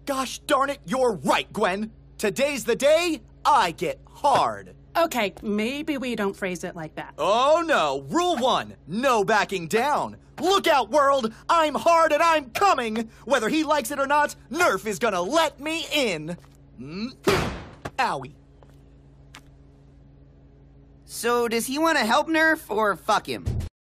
Gosh darn it, you're right, Gwen. Today's the day I get hard. Okay, maybe we don't phrase it like that. Oh no, rule 1, no backing down. Look out, world, I'm hard and I'm coming. Whether he likes it or not, Nerf is gonna let me in. Owie. So does he want to help Nerf or fuck him?